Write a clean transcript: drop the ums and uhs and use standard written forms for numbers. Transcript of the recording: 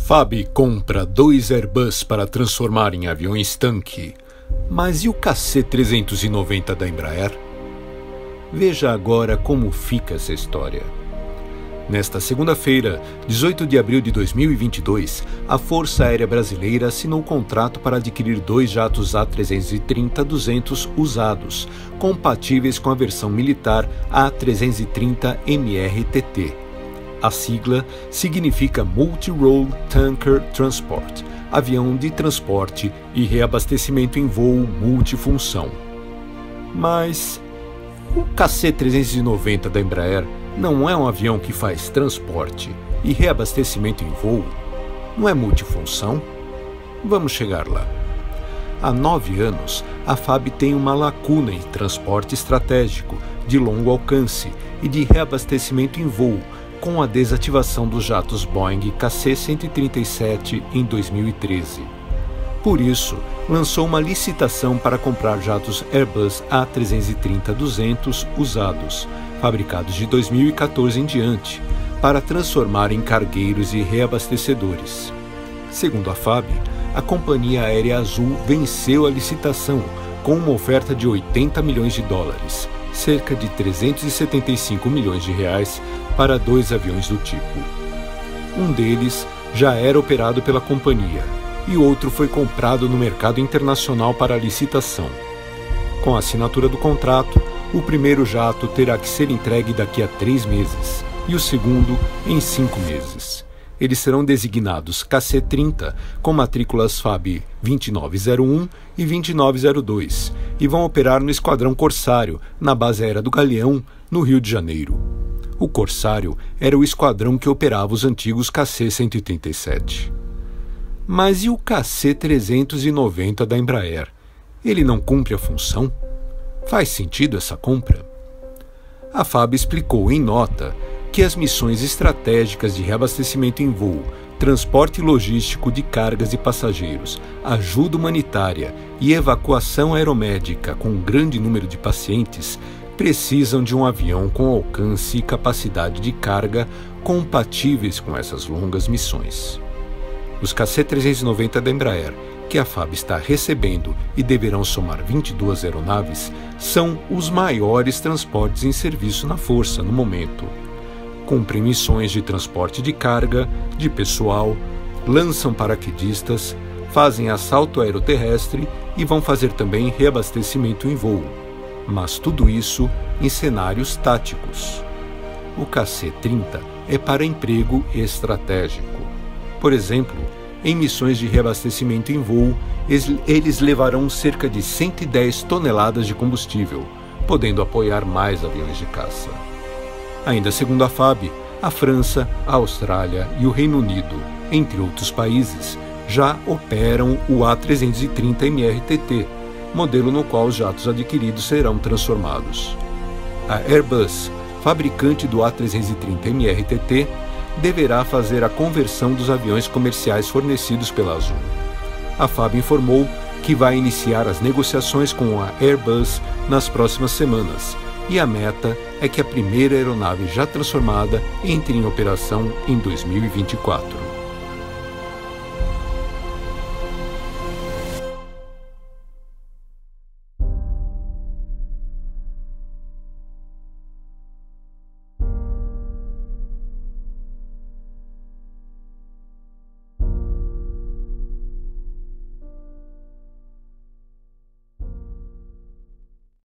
FAB compra 2 Airbus para transformar em aviões-tanque. Mas e o KC-390 da Embraer? Veja agora como fica essa história. Nesta segunda-feira, 18 de abril de 2022, a Força Aérea Brasileira assinou um contrato para adquirir 2 jatos A330-200 usados, compatíveis com a versão militar A330MRTT. A sigla significa Multi-Role Tanker Transport, avião de transporte e reabastecimento em voo multifunção. Mas o KC-390 da Embraer não é um avião que faz transporte e reabastecimento em voo? Não é multifunção? Vamos chegar lá. Há 9 anos, a FAB tem uma lacuna em transporte estratégico, de longo alcance e de reabastecimento em voo, com a desativação dos jatos Boeing KC-137 em 2013. Por isso, lançou uma licitação para comprar jatos Airbus A330-200 usados, fabricados de 2014 em diante, para transformar em cargueiros e reabastecedores. Segundo a FAB, a Companhia Aérea Azul venceu a licitação com uma oferta de 80 milhões de dólares, cerca de 375 milhões de reais, para 2 aviões do tipo. Um deles já era operado pela companhia e outro foi comprado no mercado internacional para licitação. Com a assinatura do contrato, o primeiro jato terá que ser entregue daqui a 3 meses e o segundo em 5 meses. Eles serão designados KC-30 com matrículas FAB 2901 e 2902 e vão operar no Esquadrão Corsário, na Base Aérea do Galeão, no Rio de Janeiro. O Corsário era o esquadrão que operava os antigos KC-137. Mas e o KC-390 da Embraer? Ele não cumpre a função? Faz sentido essa compra? A FAB explicou em nota que as missões estratégicas de reabastecimento em voo, transporte logístico de cargas e passageiros, ajuda humanitária e evacuação aeromédica com um grande número de pacientes precisam de um avião com alcance e capacidade de carga compatíveis com essas longas missões. Os KC-390 da Embraer, que a FAB está recebendo e deverão somar 22 aeronaves, são os maiores transportes em serviço na Força no momento. Cumprem missões de transporte de carga, de pessoal, lançam paraquedistas, fazem assalto aeroterrestre e vão fazer também reabastecimento em voo. Mas tudo isso em cenários táticos. O KC-30 é para emprego estratégico. Por exemplo, em missões de reabastecimento em voo, eles levarão cerca de 110 toneladas de combustível, podendo apoiar mais aviões de caça. Ainda segundo a FAB, a França, a Austrália e o Reino Unido, entre outros países, já operam o A330MRTT, modelo no qual os jatos adquiridos serão transformados. A Airbus, fabricante do A330MRTT, deverá fazer a conversão dos aviões comerciais fornecidos pela Azul. A FAB informou que vai iniciar as negociações com a Airbus nas próximas semanas, e a meta é que a primeira aeronave já transformada entre em operação em 2024.